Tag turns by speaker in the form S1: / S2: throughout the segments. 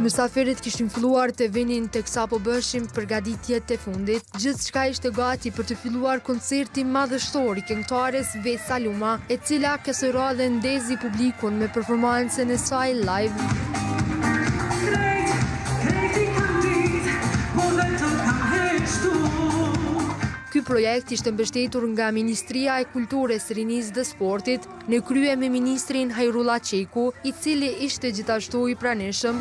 S1: Mysafirët kishin filluar të vinin teksa po bëshim përgatitjet e fundit. Gjithçka ishte gati për të filluar koncerti madhështor i këngëtares Vesa Luma, e cila kësaj radhe ndezi publikun me performancën e saj live. Ky projekt ishte mbështetur nga Ministria e Kulturës, Rinisë dhe Sportit, në krye me ministrin Hajrullah Qeku, i cili ishte gjithashtu i pranishëm.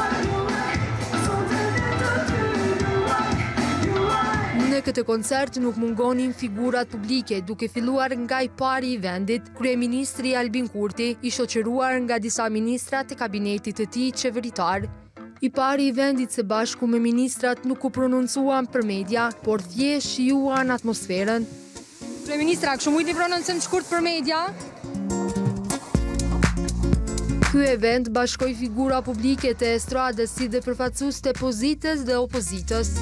S1: Në këtë koncert nuk mungonin figurat publike, duke filluar nga i pari i vendit, kryeministri Albin Kurti, i shoqëruar nga disa ministrat e kabinetit të tij qeveritar. I pari i vendit së bashku me ministrat nuk u prononcuan për media, por thjesht shijuan atmosferën.
S2: Kryeministra, kështu mujt një prononcim të shkurt për media?
S1: Ky event bashkoi figura publike të estradës si dhe përfaqësues të pozitës dhe opozitës.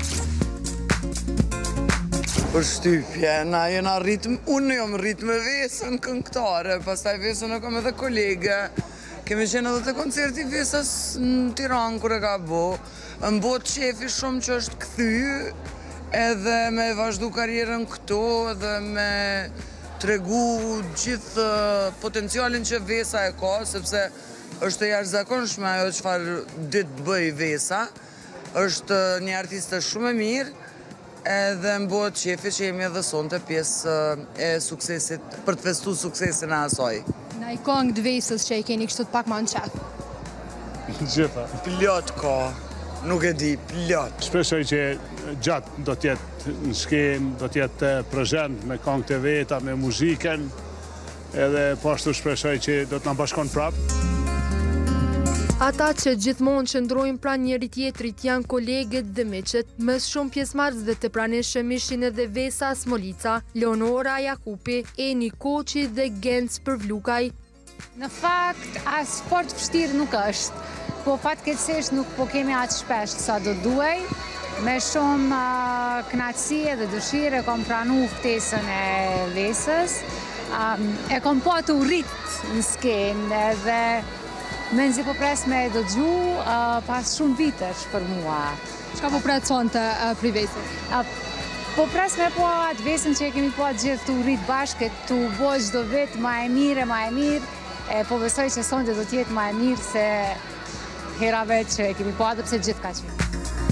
S3: Për shtypje, na jena ritm, unë jam rrit me Vesën këngëtare, pastaj Vesën e kam edhe kolege. Kemi qenë edhe të koncerti Vesës në Tiranë kur e ka bo. M'bot shefi shumë që është kthy, edhe me vazhdu karierën këto, edhe me tregu gjithë potencialin që Vesa e ka, sepse është e jashtëzakonshme ajo çfarë ditë të bëj Vesa. Është një artiste shumë e mirë, edhe m'bot shefi që jemi edhe sonte pjesë e suksesit, për të festu suksesin e asaj.
S2: Na i këngë të Vesës që i keni kështu të pak ma në qef?
S4: Gjitha.
S3: Plot ka, nuk e di, plot.
S4: Shpresoj që gjatë do t'jetë në skenë, do t'jetë prezent me këngët e veta, me muzikën, edhe pashtu shpresoj që do t'na bashkon prapë.
S1: Ata që gjithmonë qëndrojnë pranë njëri tjetrit janë kolegët dhe miqët. Mes shumë pjesëmarrësve të pranishëm ishin edhe Vesa Smolica, Leonora Jakupi, Eni Koçi dhe Genc Përvlukaj.
S5: Në fakt, as sport vështirë nuk është, po fatkeqësisht nuk po kemi atë shpesh sa do duhej. Me shumë kënaqësi dhe dëshirë kam pranuar ftesën e Vesës. E kam pa të urrit në skenë edhe menzi po pres me dëgju pas shumë vitesh për mua.
S2: Çka po pret sonte për Vesën?
S5: Po pres me po atë Vesën që e kemi po gjithë të urrit bashkë, të bo çdo vit ma e mirë, po besoj që sonte do t'jetë ma e mirë se herave që e kemi po atë pse gjithë ka qenë.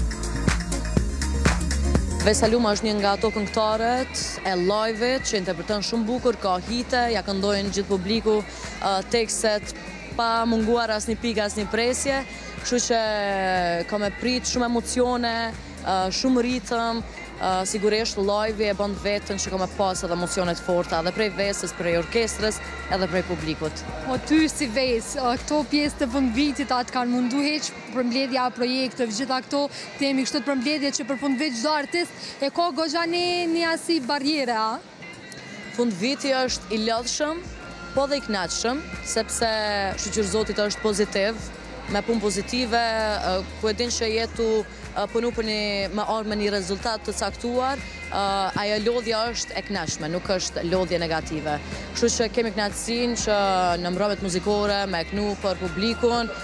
S6: Vesa Luma është një nga ato këngëtarët e live-it që interpreton shumë bukur, ka hite, ja këndojnë gjithë publiku tekstet pa munguar asnjë pikë, asnjë presje, kështu që kam e prit shumë emocione, shumë ritëm, sigurisht live e bën vetën që kam e pas edhe emocionet forta, edhe prej Vesës, prej orkestrës, edhe prej publikut.
S2: Po ty si Vesë, këto pjesë të fund vitit atë kanë mundu heq përmbledhja projekteve, gjitha këto temi kështu të përmbledhje që për fund vit çdo artist e ka goxha një asi barriere, a?
S6: Fund viti është i lodhshëm, po dhe i kënaqshëm, sepse shoqëri Zotit është pozitiv, me punë pozitive, ku e din që jetu punu për me orë me një rezultat të caktuar, ajo lodhja është e kënaqshme, nuk është lodhje negative. Kështu që kemi kënaqësinë që në mbrëmjet muzikore, me kënu për publikun,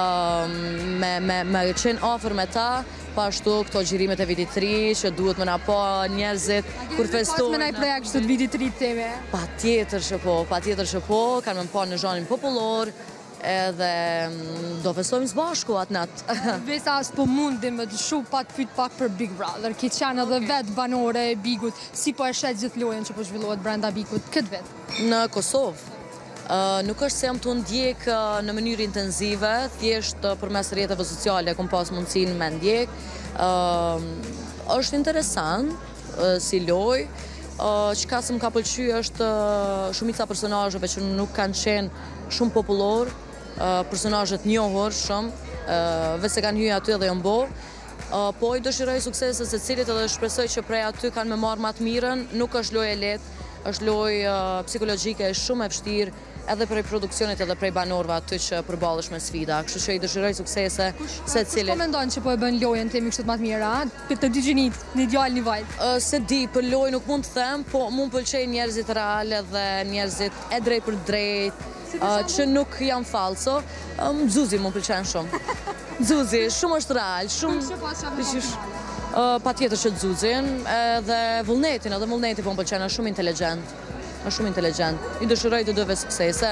S6: me qenë afër me ta, pashtu këto gjirimet e vitit 3 që duhet më na pa njerëzit kur festojnë.
S2: Pas me naj projekt që të vitit 3 teme?
S6: Patjetër që po, kanë më pa në zhanin popullor, edhe do festojmë së bashku atë natë.
S2: Vesa as po mundim të shu pa të pyet pak për Big Brother, ki qenë edhe vetë banore e Bigut, si po e shet gjithë lojën që po zhvillohet brenda Bigut këtë vetë?
S6: Në Kosovë. Nuk është se jam të ndjek në mënyrë intenzive, thjesht për mes rrjeteve sociale kom pas mundësinë me ndjek. Është interesant si loj, çka se më ka pëlqyer është shumica personazheve që nuk kanë qenë shumë popullor, personazhet njohur shumë, vetë se kanë hyrë aty dhe janë bo. Po i dëshiroj sukseset secilit edhe shpresoj që prej aty kanë me marrë më të mirën, nuk është lojë e lehtë, është lojë psikologjike shumë e vështirë, edhe prej produksionit edhe prej banorëve aty që përballesh me sfida. Kështu që i dëshiroj suksese secilit.
S2: Kush po mendon që po e bën lojën temi kështu më të mirë, për të dy gjinit, në ideal një vajt?
S6: Se di, për lojë nuk mund të them, po mund pëlqejnë njerëzit reale dhe njerëzit e drejt për drejt, që nuk janë falso. Xuzi mund pëlqejnë shumë. Zuzi, shumë është real, shumë... Pa tjetër që Zuzin, edhe Vullnetin, edhe Vullneti po më pëlqen, është shumë inteligent. Është shumë inteligent. I dëshiroj të dëve suksese.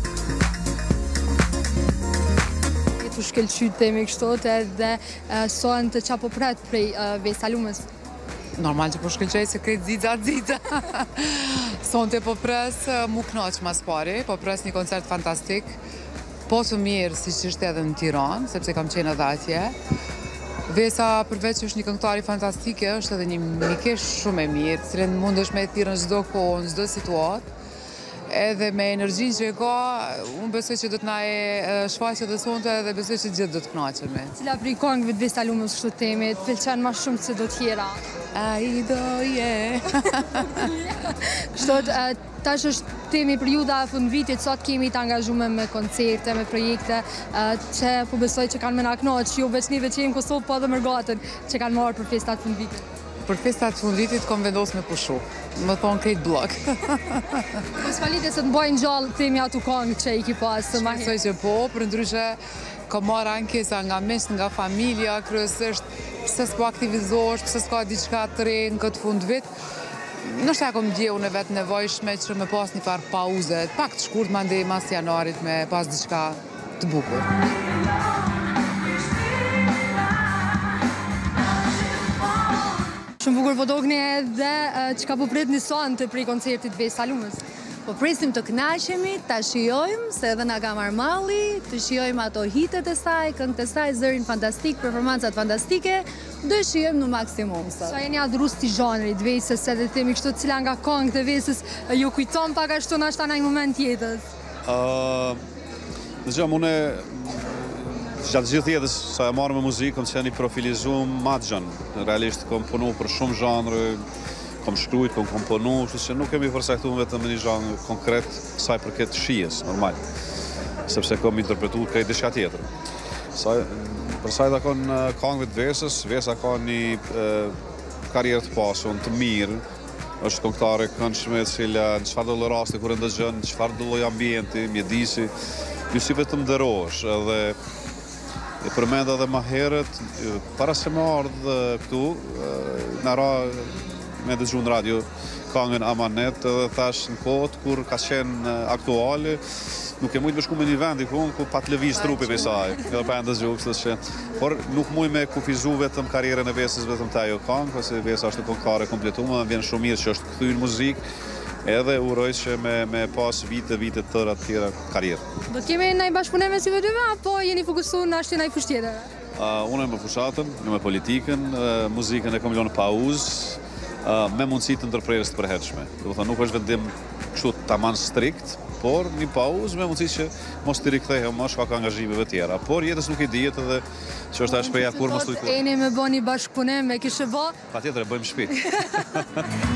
S2: Të shkelqyt temi kështot edhe sonë të qa po pret prej Vesa Lumës.
S7: Normal që po shkelqej se krejt zidza. Sonë të po pres mu knaq mas pari, po pres një koncert fantastik, po të mirë si që ishte edhe në Tiranë, sepse kam qenë edhe atje. Vesa përveç që është një këngëtari fantastike, është edhe një mikesh shumë e mirë, cilën mund është me e thirë në çdo kohë, në çdo situatë. Edhe me energjin që e ka, unë besoj që do të na e shfaqe dhe sonte dhe besoj që gjithë do të kënaqemi.
S2: Cila prej këngëve të Vesa Lumës kështu temi, të pëlqen ma shumë se do tjera?
S7: Ai do je.
S2: Kështot, tash është temi për juda e fund vitit, sot kemi të angazhume me koncerte, me projekte, që po besoj që kanë me na knoq, jo veç nive që jemi Kosovë, po edhe mërgatën që kanë marrë për festat fund vitit.
S7: Për festat fund vitit kom vendos me pushu, më thonë krejt blok.
S2: Po s'falite se të mbojnë gjallë temi atu kongë që i ki pasë.
S7: Shpresoj që po, për ndryshe kom marrë ankesa nga mesht, nga familja, kryesisht pse s'po aktivizohesh, pse s'ka diçka të re në këtë fund vit. Nështë e kom dje unë vetë nevojshme që me pas një farë pauze, pak të shkurt mandej mas janarit me pas diçka të bukur.
S2: Shumë bukur po dogni edhe që ka po prit një sonë të prej koncertit Vesa Lumës.
S8: Po presim të kënaqemi, ta shijojmë, se edhe na ka marrë malli, të shijojmë ato hitet e saj, këngët e saj, zërin fantastik, performancat fantastike, do e shijojmë në maksimum sot.
S2: Sa jeni adhurus të zhanrit Vesës edhe temi kështu cila nga këngët e Vesës ju kujton pak ashtu në ashta në një moment jetës?
S9: Në gjëmë, une gjatë gjithë jetës sa e marrë me muzikë, kom qeni profilizuar ma të gjënë. Realisht kom punu për shumë zhanrë, kom shkrujt, kom komponu, kështu që nuk kemi përsaktuar vetëm me një zhanrë konkret saj përket shijes, normal. Sepse kom interpretu krejt diçka tjetër. Për sa i takon këngëve të Vesës, Vesa ka një karrierë të pasun, të mirë, është këngëtare këndshme, cila në çfarëdo lloj rasti kur e ndëgjon, në çfarëdo lloj ambienti, mjedisi, ju si vetëm nderohesh edhe e përmenda dhe ma herët, para se me ardhë këtu, në ra me dëgju në radio këngën Amanet, edhe thash në kohët kur ka qenë aktuale, nuk e mujtë me shku me një vend i ku pa të lëviz trupi për saj, edhe pa e ndëgju, kështë që, por nuk mujtë me kufizu vetëm karierën e Vesës vetëm të ajo këngë, përse Vesa është këngëtare kompletume, dhe vjen shumë mirë që është këthy në muzikë, edhe uroj që me pas vite tëra të tjera karierë.
S2: Do t'kemi në i bashkëpunime si vëdyve, apo jeni fokusu në ashtë në i fushtjetëve?
S9: Unë e me fushatën, me politikën, muzikën e kom lënë pauzë, me mundësi të ndërprerjes të përhershme. Do të thonë nuk është vendim kështu tamam strikt, por një pauzë me mundësi që mos të rikthehem më shkak angazhimeve tjera. Por jetës nuk i dihet edhe që është shpreha kur mos të
S2: Eni me bë një bashkëpunim, me kishe bë?
S9: Patjetër e bëjmë shtëpi.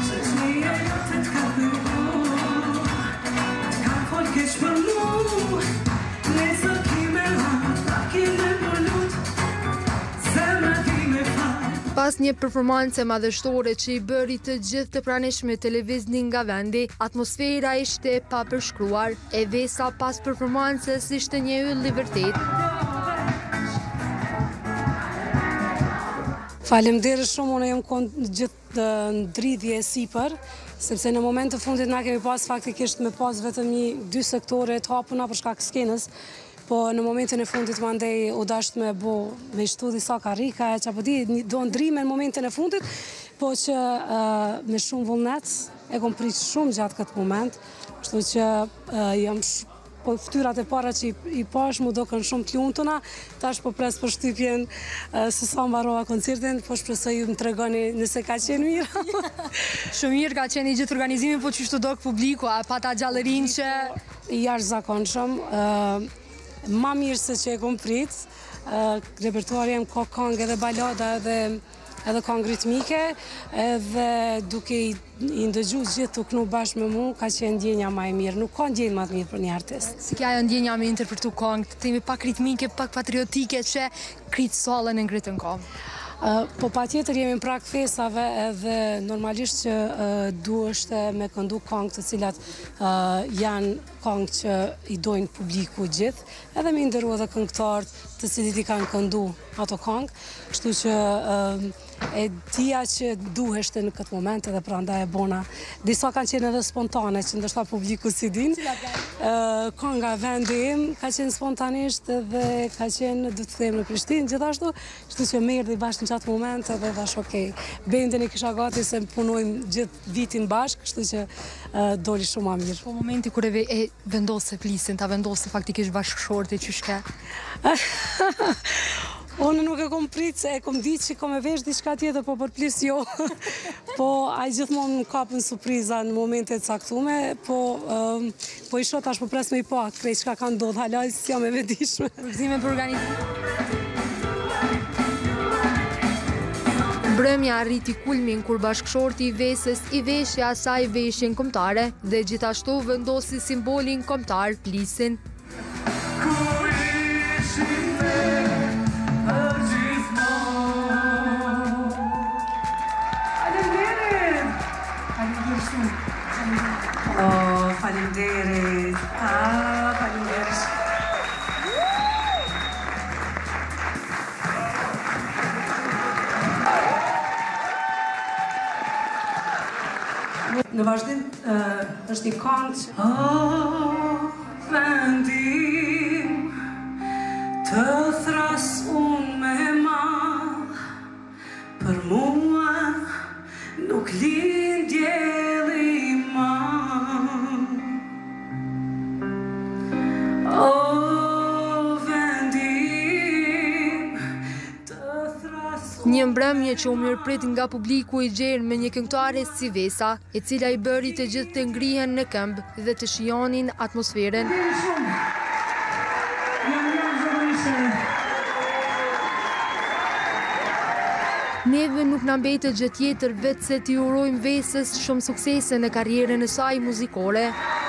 S1: Pas një performance madhështore që i bëri të gjithë të praneshme televizni nga vendi, atmosfera ishte pa përshkruar, e Vesa pas performances ishte një yll i vërtet.
S10: Faleminderit shumë, unë jam gjithë në dridhje e sipër, sepse në moment të fundit na kemi pas faktikisht me pas vetëm 2 sektore të hapuna për shkak skenës, po në momentin e fundit mandej u dasht me shtu disa karrika, që apo do ndrime në momentin e fundit, po që me shumë vullnet e kom prit shumë gjatë këtë moment, kështu që jam po ftyrat e para që i pash mu do kënë shumë të lumtuna, tash po pres për shtypjen se sa mbarova koncertin, po shpresoj ju më tregoni nëse ka qenë mirë.
S2: Shumë mirë ka qenë i gjithë organizimi, po që shtu do kë publiku, a pata gjallërin që...
S10: Jashtëzakonshëm, ma mirë se që e kom prit, repertuari jem ka këngë edhe balada edhe këngë ritmike, edhe duke i ndëgju gjithë të kënu bashkë me mu, ka qenë ndjenja ma e mirë, nuk ka ndjenjë ma të mirë për një artist.
S2: Si kja jo ndjenja me interpretu këngë, të temi pak ritmike, pak patriotike, që kritë solën e ngritën këngë?
S10: Po pa tjetër jemi në prak fesave edhe normalisht që duhet me këndu këngë të cilat janë këngë që i dojnë publiku gjithë, edhe me ndërru edhe këngëtarët, të cilit i kanë këndu ato këngë, kështu që e dija që duheshte në këtë moment edhe prandaj e bona. Disa kanë qenë edhe spontane, që ndoshta publiku si din. Kënga Vendi im ka qenë spontanisht edhe ka qenë, do të them, në Prishtinë gjithashtu, kështu që më erdhi bashkë në atë moment edhe thash okay, bendin e kisha gati se punojmë gjithë vitin bashkë, kështu që doli shumë më mirë.
S1: Po momenti kur e vendose Plisin, ta vendose faktikisht bashkëshorti që shke?
S10: Unë nuk e kom prit se e kom ditë që kom e vesh diçka tjetër, po për Plis jo. Po ai gjithmonë më kapën surpriza në momente të caktume, po i shoh tash po pres me i pa, krejt çka ka ndodhur, hala si jam e vetëdijshme.
S1: Përgëzime për organizim. Mbrëmja arriti kulmin kur bashkëshorti i Vesës i veshja asaj veshjen kombëtare dhe gjithashtu vendosi simbolin kombëtar Plisin.
S10: Faleminderit. Faleminderit. Në vazhdim është një këngë vendim të thras unë me madh, për mua nuk lind dielli madh.
S1: Një mbrëmje që u mirëprit nga publiku i gjerë me një këngëtare si Vesa, e cila i bëri të gjithë të ngrihen në këmbë dhe të shijonin atmosferën. Neve nuk na mbetet gjë tjetër vetë se t'i urojmë Vesës shumë suksese në karrierën e saj muzikore.